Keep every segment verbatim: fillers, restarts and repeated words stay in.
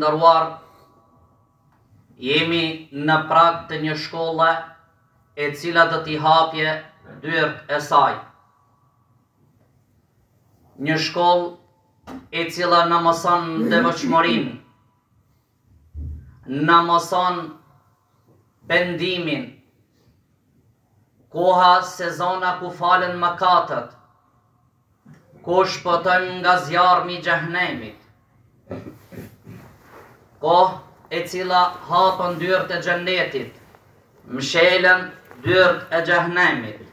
nderuar, jemi në prag të një shkolle e cila do t'i hapje dyert e saj. Një shkollë e cila na mëson devotshmërinë, na mëson pendimin, koha sezona ku falen mëkatet, ku shpëtojmë nga zjarmi i xhehenemit, kohë e cila hapën dyert e xhennetit, mshelen dyert e xhehenemit.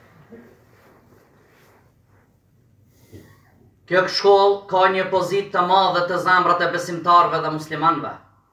Kjo shkollë ka një pozitë të madhe të zemrat e besimtarëve dhe muslimanëve.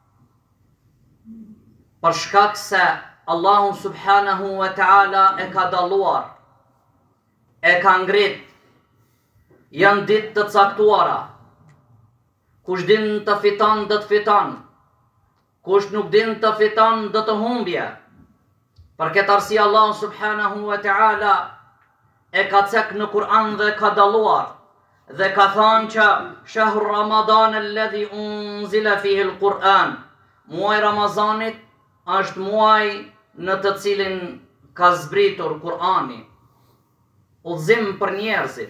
Për shkak se Allahu subhanahu wa ta'ala e ka dalluar, e ka ngrit, janë ditë të caktuara. Kush din të fiton, do të fiton. Kush nuk din të fiton, do të humbje. Për këtë arsye Allahu subhanahu wa ta'ala e ka cek në Kur'an dhe ka dalluar. Dhe ka thënë që shahru Ramadan alladhi unzila fihi al-Quran. Muaji Ramazanit është muaj në të cilin ka zbritur Kur'ani, udhëzim për njerëzit.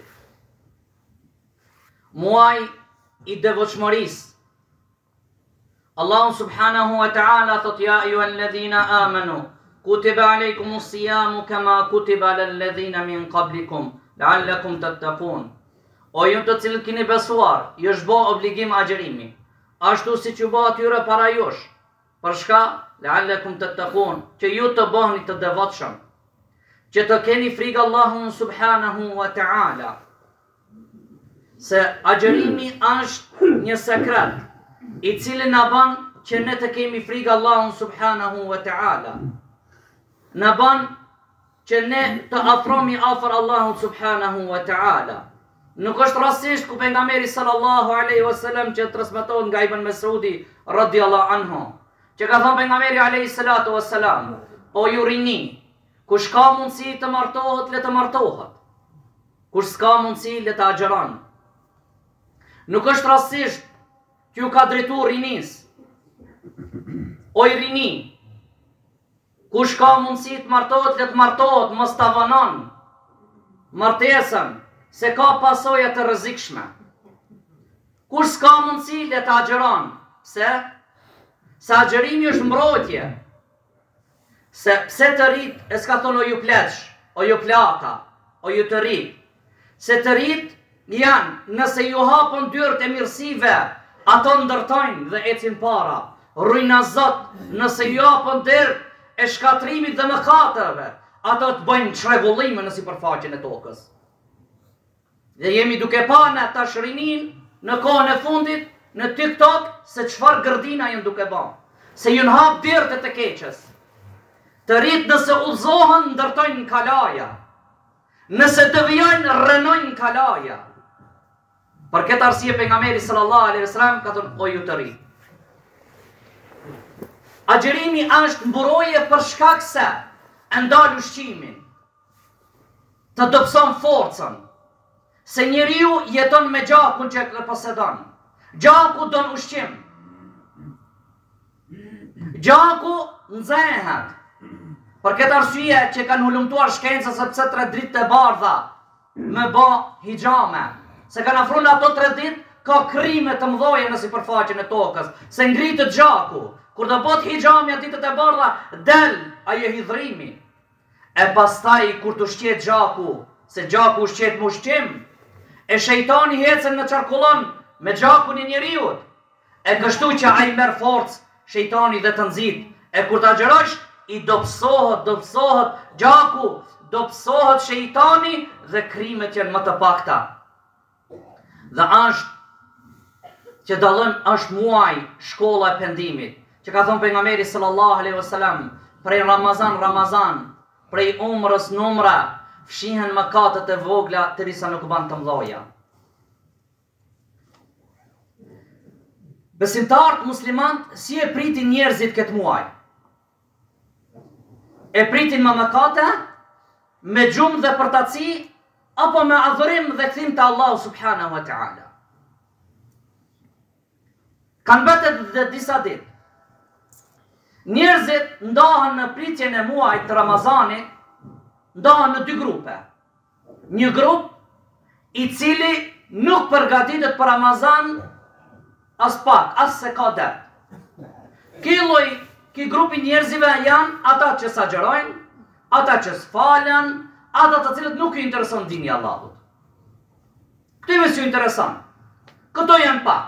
Muaj i devotshmërisë. Allahu subhanahu wa ta'ala thot ja ayyuhalladhina amanu kutiba alaykumus siyamu kama kutiba alal ladhina min qablikum la'allakum tattaqun. O ju të cilët keni besuar, ju është bë obligim agjërimi, ashtu siç u bë atyre para jush. Për shka? La'allakum tattaqun, që ju të bëheni të devotshëm, që të keni frikë Allahun subhanahu wa ta'ala. Se agjërimi është një sekret i cili na bën që ne të kemi frikë Allahun subhanahu wa ta'ala. Na bën që ne të afrohemi afër Allahut subhanahu wa ta'ala. Nuk është rastisht ku pejgamberi sallallahu alaihi wasallam që transmetohet nga Ibn Mesudi radhiyallahu anhu, që ka thënë pejgamberi alayhi salatu wassalam, o ju rini, kush ka mundësi të martohet, le të martohet. Kush s'ka mundësi, le të agjeron. Nuk është rastisht që ju ka drejtuar rinis. O i rini, kush ka mundësi të martohet, le të martohet, mos ta vonon martesën, se ka pasoja të rrezikshme. Kush s'ka mundësi, le të agjeron. Pse? Se agjerimi është mbrojtje. Se pse të rrit, e s'ka thonë o ju pleqsh, o ju plaka, o ju të rrit. Se të rrit janë, nëse ju hapën dyert e mirësive, ato ndërtojnë dhe ecin para. Rujna Zot, nëse ju hapën dyert e shkatrimit dhe mëkateve, ato të bëjnë çrregullime në sipërfaqen e tokës. Dhe jemi duke pa në tash rinin në kohën e fundit në TikTok se çfarë gërdina janë duke bë. Se ju hap dyert e të keqes. Të rrit nëse udhzohen ndërtojnë kalaja. Nëse devijojnë rrenojnë kalaja. Për këtë arsye pejgamberi sallallahu alaihi wasallam ka thënë o ju të ri. Agjerimi është mburoje për shkak se e ndal ushqimin. Të dobëson forcën. Se njeriu jeton me gjakun që e posedon. Gjaku don ushqim. Gjaku nxehet. Për këtë arsye që kanë hulumtuar shkenca sepse tre dritë të bardha me bë hijame. Se kanë afruar ato tre ditë ka krime të mëdha në sipërfaqen e tokës. Se ngritet gjaku. Kur do bëhet hijame ditët e bardha, del ajo hidhrimi. E pastaj kur të ushqet gjaku, se gjaku ushqet me ushqim, e shejtani hecën në çarkullon me gjakun e njeriut. E kështu që ai merr forcë shejtani dhe të nxit. E kur ta xherosh, i dobësohet, dobësohet gjaku, dobësohet shejtani dhe krimet janë më të pakta. Dhe është që dallon është muaj shkolla e pendimit, që ka thënë pejgamberi sallallahu alaihi wasallam, prej Ramazan Ramazan, prej umrës në umra, fshihen mëkatet e vogla derisa nuk bën të mëdha. Besimtarët muslimanë si e pritin njerëzit këtë muaj? E pritin me mëkate, me gjumë dhe përtaci, apo me adhurim dhe kthim te Allahu subhanahu wa ta'ala? Kanë betet dhe disa ditë. Njerëzit ndahen në pritjen e muajit të Ramazanit, ndahen në dy grupe. Një grup i cili nuk përgatitet për Ramazan as pak, as se ka det. Ky lloj, ky grupi njerëzive janë ata që sagjerojnë, ata që s'falen, ata të cilët nuk i intereson dini Allahut. Këtyve s'ju intereson. Këto janë pak.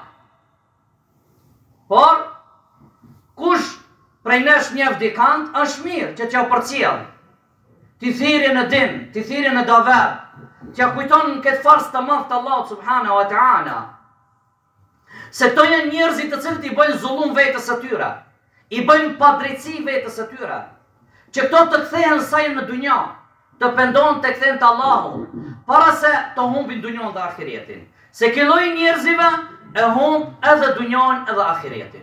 Por, kush prej nesh njef dikant, është mirë që t'ja përcjell. Ti thirrje në din, ti thirrje në davet, t'ja kujton këtë farsë të madh të Allahut subhanahu wa ta'ala. Se këto janë njerëzit të cilët i bëjnë zullum vetës së tyre, i bëjnë padrejtësi vetës së tyre, që këto të kthehen sa janë në dunja, të pendon të kthehen të Allahu, para se të humbin dunjon dhe ahiretin. Se ky lloj njerëzive e humb edhe dunjon edhe ahiretin.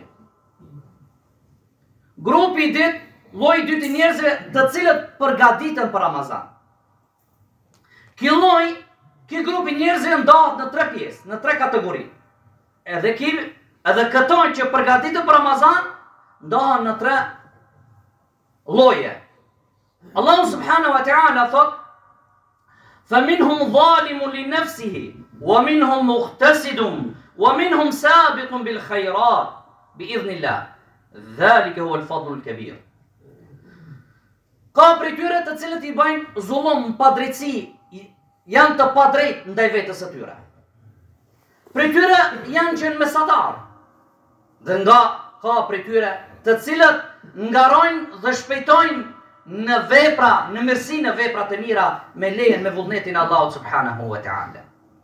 Grupi i dytë, lloji i dytë i njerëzve të cilët përgatiten për Ramazan. Ky lloj, ky grup i njerëzve ndahet në tre pjesë, në tre kategori. Edhe ky, edhe këto që përgatiten për Ramazan ndahen në tre lloje. Allahu subhanahu wa ta'ala thot: "Faminhum zalimun li nafsihi, wa minhum muqtasidun, wa minhum sabiqun bil khairat bi idhnillah. Dhalika huwa al-fadlu al-kabir." Ka prej tyre të cilët i bëjnë zullum, padrejtësi, janë të padrejt ndaj vetës së tyre. Prej tyre janë që në mesatar. Dhe nga ka prej tyre të cilët ngarojnë dhe shpejtojnë në vepra, në mirësi në vepra të mira me lejen, me vullnetin Allahut subhanahu wa ta'ala.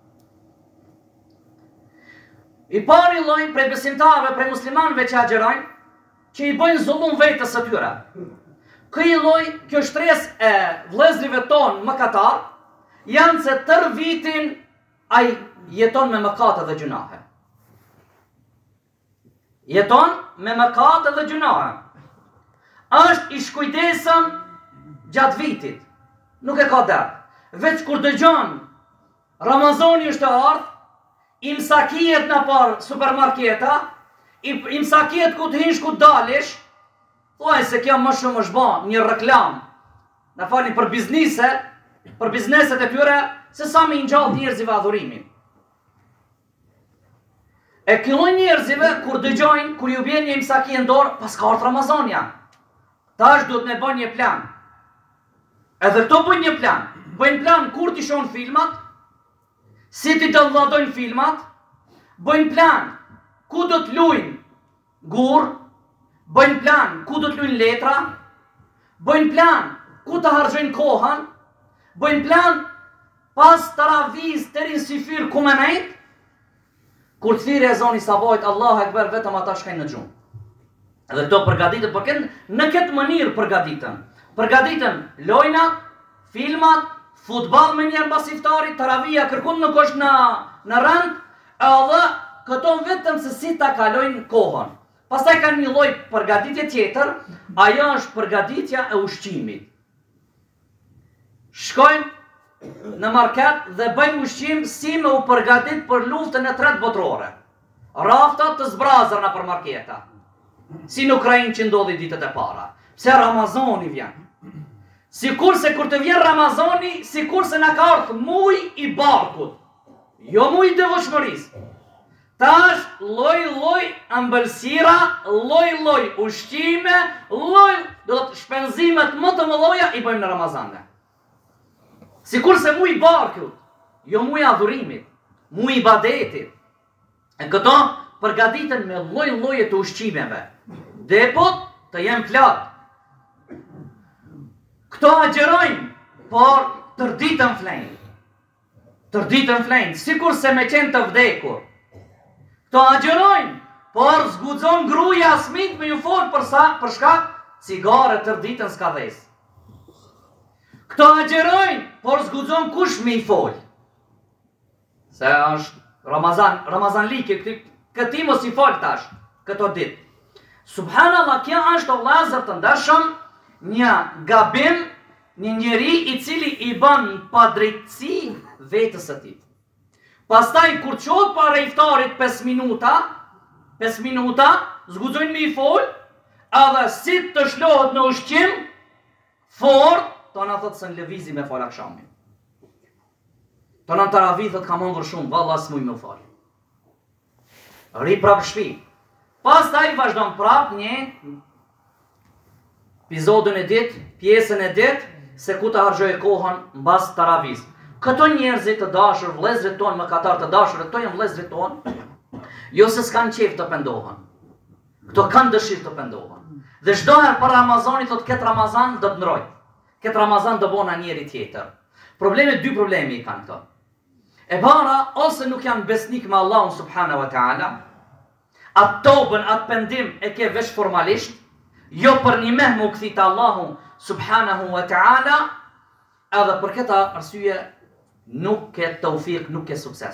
I pari lloj prej besimtarëve, prej muslimanëve që agjerojnë, që i bëjnë zullum vetës së tyre. Këj lloj, kjo shtresë e vëllezërive tonë mëkatar, janë se tër vitin ai jeton me mëkate dhe gjunahe. Jeton me mëkate dhe gjunahe. Është i shkujdesëm gjatë vitit. Nuk e ka dert. Veç kur dëgjon Ramazani është e ardhur, imsakiet në par supermarketa, imsakiet ku të hinsh ku dalish, thuaj se kjo më shumë është bën një reklam. Na falni për biznise, për bizneset e tyre, se sa më i ngjall njerëzive adhurimin. E këlloj njerëzive, kur dëgjojnë, kur ju bjen një imsaki në dorë, pas ka ardhur Ramazani janë. Tash duhet me bën një plan. Edhe këto bëjnë një plan. Bëjnë plan kur t'i shohin filmat, si t'i downloadojnë filmat, bëjnë plan ku do të luajnë gur, bëjnë plan ku do të luajnë letra, bëjnë plan ku të harxojnë kohën, bëjnë plan pas taraviz deri në sifir ku më nejt, kur të thirrë ezani sabahit Allahu Ekber, vetëm ata shkojnë në xhumë. Edhe këto përgatiten për këtë, në këtë mënyrë përgatiten. Përgatiten lojnat, filmat, futball me njerë mbas iftarit, taravia kërkun nuk është në, në rënd, edhe këto vetëm se si ta kalojnë kohën. Pastaj kanë një lloj përgatitje tjetër, ajo është përgatitja e ushqimit. Shkojnë në market dhe bëjmë ushqim si me u përgatit për luftën e tretë botërore. Raftat të zbrazër në për marketa. Si në Ukrainë që ndodhi ditët e para. Pse Ramazani vjen. Sikur se kur të vjen Ramazani, sikur se na ka ardhur muj i barkut. Jo muj i devotshmërisë. Tash lloj lloj ëmbëlsira, lloj lloj ushqime, lloj do të shpenzimet më të mëdha i bëjmë në Ramazan. Sikur se muj i barkut, jo muj i adhurimit, muj i ibadetit. E këto përgatiten me lloj lloje të ushqimeve. Depot të jenë plot. Këto agjerojnë, por tërditën flejnë. Tërditën flejnë, sikur se me qenë të vdekur. Këto agjerojnë, por zgudzon gruja asmit me ju folë për sa, për shkak cigare tërditën s'ka dhes. Këto agjerojnë, por zgudzon kush me i folë. Se është Ramazan, Ramazan like, këti mos i folë tash, këto ditë. Subhanallah, kjo është o vëllezër të ndershëm, një gabim, një njeri i cili i bën padrejtësi vetës së tij. Pastaj kur çohet para iftarit pesë minuta, pesë minuta, zguxojnë me i fol, edhe si të shlohet në ushqim, fort, ta na thotë se në lëvizi me fal akshamin. Ta na taravih thot ka mundur shumë, valla s'muj me fal. Ri prap shpi. Pastaj vazhdon prap një epizodën e ditë, pjesën e ditë, se ku të harxoj kohën mbas taravis. Këto njerëzit të dashur, vëllezërit tonë, mëkatar të dashur, këto janë vëllezërit tonë, jo se s'kan qef të pendohen. Këto kanë dëshirë të pendohen. Dhe çdo herë për Ramazanit thotë këtë Ramazan do të ndroj. Këtë Ramazan do bona njëri tjetër. Problemi, dy problemi i kanë këto. E para, ose nuk janë besnik me Allahun subhanahu wa ta'ala, atë tobën, atë pendim e ke vesh formalisht, jo për një meh më u kthit Allahu subhanahu wa ta'ala, edhe për këta arsye nuk ke taufik, nuk ke sukses.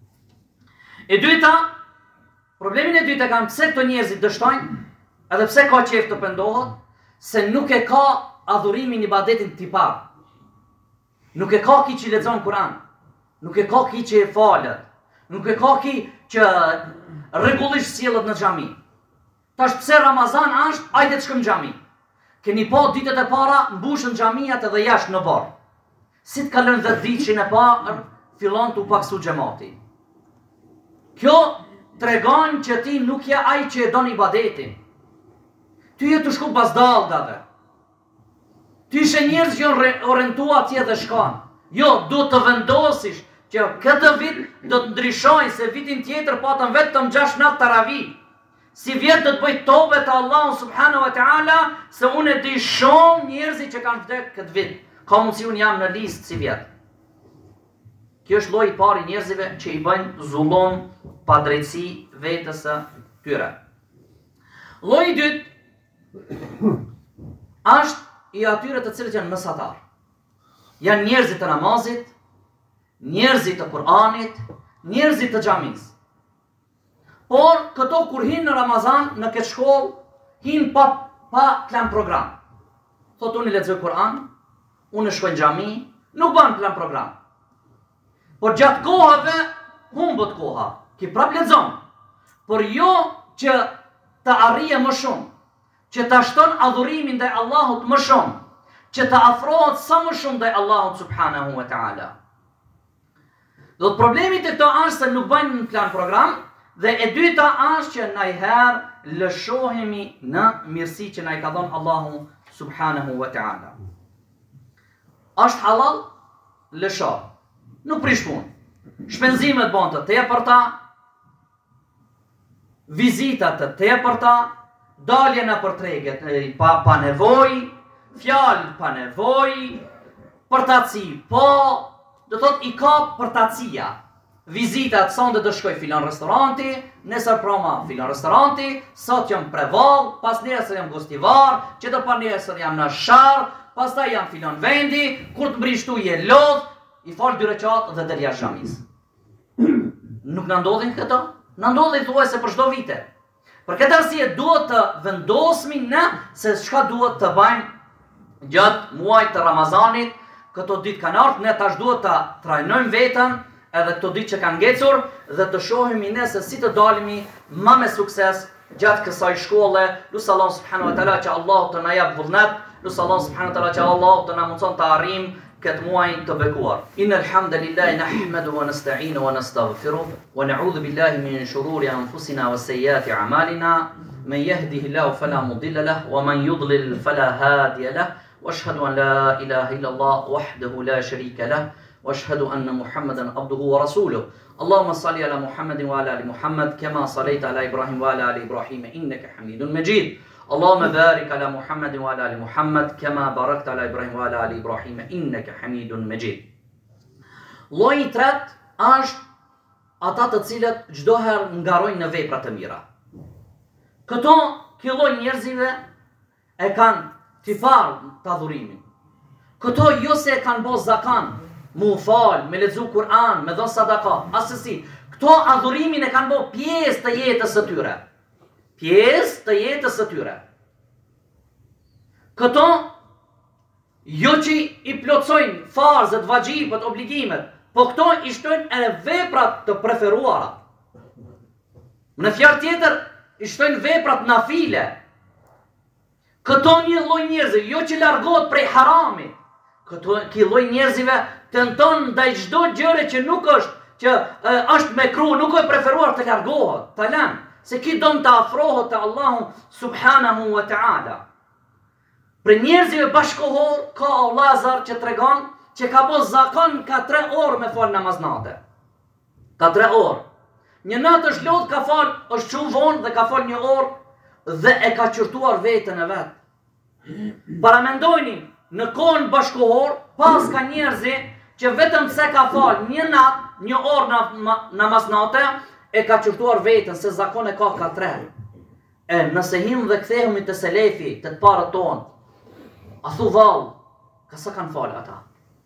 E dyta, problemin e dyta kanë pse këto njerëzit dështojnë, edhe pse ka qef të pendohet, se nuk e ka adhurimin ibadetin tipar. Nuk e ka ki që lexon Kur'an, nuk e ka ki që e falet, nuk e ka ki që rregullisht sjellet në xhami. Tash pse Ramazan është, hajde të shkojmë në xhami. Keni pa ditët e para mbushën xhamiat edhe jashtë në bar. Si të kalon dhjetë ditëshin e parë, fillon të u paksu xhamati. Kjo tregon që ti nuk je ai që e don ibadetin. Ty je të shku pas dallgave. Ty ishe njerëz që janë orientuar atje dhe shkon. Jo, do të vendosish që këtë vit do të ndryshojnë, se vitin tjetër patëm vetëm gjashtë natë taravi. Si vjetë do të bëj tobe të Allahu subhanahu wa ta'ala, se unë e di shumë njerëzi që kanë vdekë këtë vit. Ka mundsi unë jam në listë si vjetë. Kjo është lloji i parë i njerëzive që i bëjnë zullum, padrejtësi vetës së tyre. Lloji i dytë është i atyre të cilët janë mesatar. Janë njerëzit të namazit, njerëzit të Kur'anit, njerëzit të xhamis. Por këto kur hinë në Ramazan në këtë shkollë, hinë pa, pa plan program. Thot unë i lexoj Kur'an, unë shkoj në xhami, nuk ban plan program. Por gjatë kohëve humbët koha, ki prap lexon. Por jo që të arrije më shumë, që të shton adhurimin ndaj Allahut më shumë, që të afrohet sa më shumë ndaj Allahut subhanahu wa ta'ala. Do të problemi të këto është se nuk bëjnë në plan program, dhe e dyta është që najherë lëshohemi në mirësi që na i ka dhënë Allahu subhanahu wa ta'ala. Është halal, lësho. Nuk prish punë. Shpenzimet bën të tepërta, vizitat të tepërta, dalje në për treget pa, pa nevojë, fjalë pa nevojë, përtaci po, do thot i ka përtacia. Vizitat sonde do shkoj filan restoranti, nesër proma filan restoranti, sot jam prevall, pas nesër jam gostivar, qetër pa nesër jam në shar, pastaj jam filan vendi, kur të mbrishtu je lodh, i fal dy recat dhe del jashtë xhamis. Nuk na ndodhin këto? Na ndodhin thuajse për çdo vite. Për këtë arsye duhet të vendosmi në se çka duhet të bëjmë gjatë muajit të Ramazanit, këto ditë kanë ardhur, ne tash duhet ta trajnojmë veten, edhe këto ditë që kanë ngecur, dhe të shohimi ne se si të dalemi më me sukses gjatë kësaj shkolle. Lusë Allah subhanahu wa ta'ala që Allah të na jap vullnet, lusë Allah subhanahu wa ta'ala që Allah të na mundson të arrijmë këtë muaj të bekuar. Innal hamdalillahi nahmadu wa nasta'inu wa nastaghfiruh wa na'udhu billahi min shururi anfusina wa sayyiati a'malina. Man yahdihillahu fala mudilla lahu wa man yudlil fala hadiya lahu. واشهد ان لا اله الا الله وحده لا شريك له واشهد ان محمدا عبده ورسوله. اللهم صل على محمد وعلى ال محمد كما صليت على ابراهيم وعلى ال ابراهيم انك حميد مجيد. اللهم بارك على محمد وعلى ال محمد كما باركت على ابراهيم وعلى ال ابراهيم انك حميد مجيد. Lloji i tretë është ata të cilët çdo herë ngarojnë në vepra të mira. Këto ky lloj njerëzive e kanë tifar të adhurimin. Këto jo se e kanë bo zakan, mu fal, me lexu Kur'an, me dhon sadaka, asësi. Këto adhurimin e kanë bo pjesë të jetës së tyre. Pjesë të jetës së tyre. Këto jo që i plotsojnë farzët, vajxhibët, obligimet, po këto i shtojnë edhe veprat të preferuara. Në fjalë tjetër, i shtojnë veprat nafile. Këto një lloj njerëzive, jo që largohet prej haramit. Këto ky lloj njerëzive tenton ndaj çdo gjëre që nuk është, që e, është mekruh, nuk është preferuar të largohet, ta lën, se ky don të afrohet te Allahu subhanahu wa taala. Për njerëzive bashkohor ka Allazar që tregon që ka bos zakon ka tre orë me fal namaznate. Ka tre orë. Një natë është lodh, ka fal, është shumë vonë dhe ka fal një orë dhe e ka qërtuar vetën e vet. Paramendojni, në kohën bashkohor, pas ka njerëzi që vetëm se ka fal një natë, një orë namaznate, e ka qërtuar vetën, se zakon e ka ka tre. E nëse him dhe kthehemi të selefi, të të parët tonë, a thu vallë, ka sa kanë falë ata.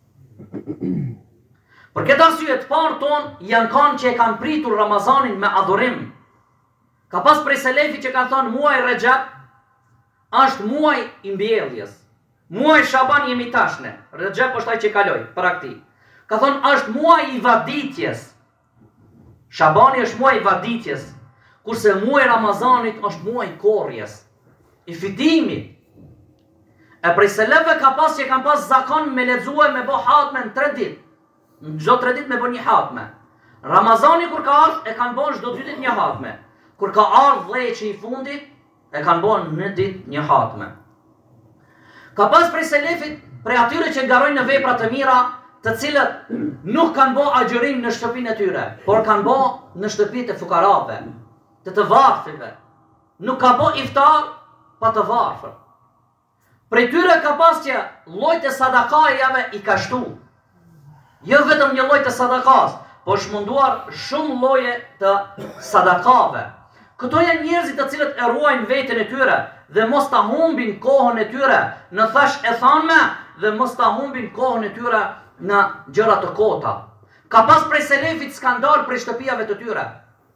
Për këtë arsye të parë tonë janë kanë që e kanë pritur Ramazanin me adhurim. Ka pas prej selefi që kanë thonë muaj Rexhep është muaj i mbjelljes. Muaj Shaban jemi tashne. Rexhep është ai që kaloi, praktik. Ka thonë është muaj i vaditjes. Shabani është muaj i vaditjes, kurse muaj Ramazanit është muaj i korrjes, i fitimit. E prej selefëve ka pas që kanë pas zakon me lexue me bo hatme në tre ditë. Në çdo tre ditë me bo një hatme. Ramazani kur ka ardhur e kanë bën çdo dy ditë një hatme. Kur ka ardhur vlleçi i fundit e kanë bën në ditë një hatme. Ka pas prej selefit, prej atyre që ngarojnë në vepra të mira, të cilët nuk kanë bë agjërim në shtëpinë e tyre, por kanë bë në shtëpitë e fukarave, të të varfëve. Nuk ka bë iftar pa të varfër. Prej tyre ka pas që llojt e sadakajave i ka shtu. Jo vetëm një lloj të sadakas, por shmunduar shumë lloje të sadakave. Këto janë njerëzit të cilët e ruajnë veten e tyre dhe mos ta humbin kohën e tyre në thash e thanme dhe mos ta humbin kohën e tyre në gjëra të kota. Ka pas prej selefit skandal prej shtëpiave të tyre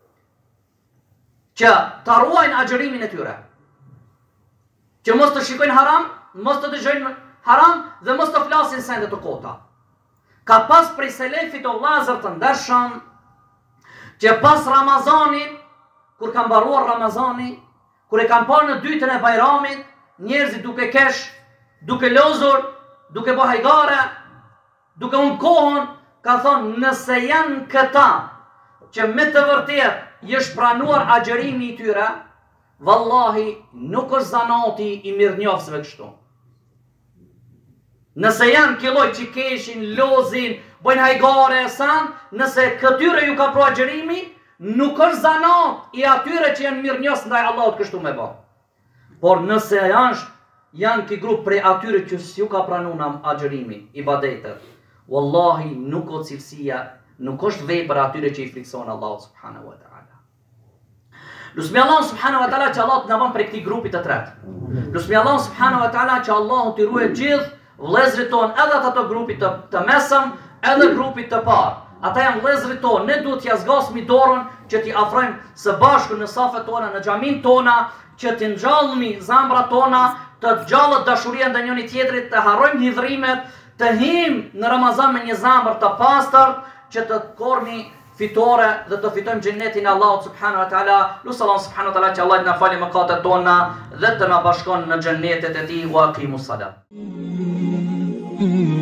që ta ruajnë agjërimin e tyre, që mos të shikojnë haram, mos të dëgjojnë haram dhe mos të flasin sende të kota. Ka pas prej selefit o vllazër të ndershëm që pas Ramazanit, kur kanë mbaruar Ramazani, kur e kanë parë në dytën e Bajramit, njerëzit duke kesh, duke lozur, duke bë hajgare, duke unë kohën, ka thonë nëse janë këta që me të vërtet jeshtë pranuar agjërimi i tyre, vallahi nuk është zanati i mirënjohësve kështu. Nëse janë këlloj që keshin, lozin, bojnë hajgare e san, nëse këtyre ju ka pro agjërimi, nuk është zanat i atyre që janë mirënjohës ndaj Allahut kështu me bë. Por nëse janë, janë ki grup prej atyre që s'ju ka pranu në agjërimi, ibadetet, wallahi nuk o cilësia, nuk është vepër atyre që i frikson Allahut subhanahu wa ta'ala. Lusmi Allah subhanahu wa ta'ala që Allah të në ban prej këti grupit të tretë. Lusmi Allah subhanahu wa ta'ala që Allah të ruhe gjithë vlezrit tonë edhe të ato grupit të, të mesëm, edhe grupit të parë. Ata janë vlezrit tonë, ne duhet t'ja zgasmi dorën që t'i afrojmë së bashku në safet tona, në xhamin tona, që t'i ngjallmi zambrat tona, të gjallët dashuria ndaj njëri tjetrit, të harrojmë hidhrimet, të him në Ramazan me një zamër të pastër, që të korni fitore dhe të fitojmë xhennetin e Allahut subhanahu wa taala. Lutë Allah subhanahu wa taala që Allah të na falë mëkatet tona dhe të na bashkon në xhennetet e tij. Wa aqimus salat.